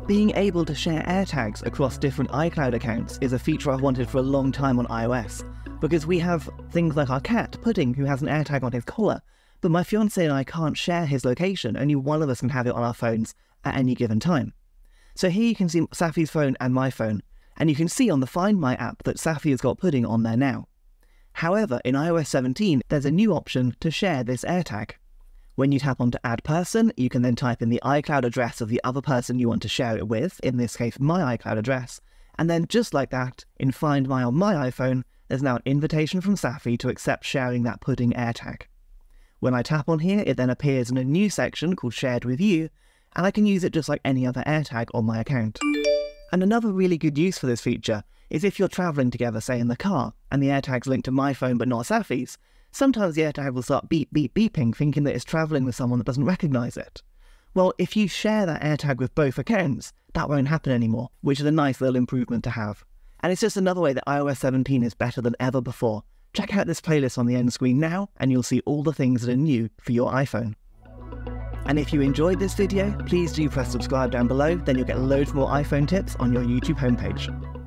Being able to share AirTags across different iCloud accounts is a feature I've wanted for a long time on iOS, because we have things like our cat, Pudding, who has an AirTag on his collar, but my fiancé and I can't share his location. Only one of us can have it on our phones at any given time. So here you can see Safi's phone and my phone, and you can see on the Find My app that Safi has got Pudding on there now. However, in iOS 17, there's a new option to share this AirTag. When you tap onto Add Person, you can then type in the iCloud address of the other person you want to share it with, in this case my iCloud address, and then just like that, in Find My on my iPhone, there's now an invitation from Safi to accept sharing that Pudding AirTag. When I tap on here, it then appears in a new section called Shared With You, and I can use it just like any other AirTag on my account. And another really good use for this feature is if you're travelling together, say in the car, and the AirTag's linked to my phone but not Safi's, sometimes the AirTag will start beep, beep, beeping, thinking that it's travelling with someone that doesn't recognise it. Well, if you share that AirTag with both accounts, that won't happen anymore, which is a nice little improvement to have. And it's just another way that iOS 17 is better than ever before. Check out this playlist on the end screen now, and you'll see all the things that are new for your iPhone. And if you enjoyed this video, please do press subscribe down below, then you'll get loads more iPhone tips on your YouTube homepage.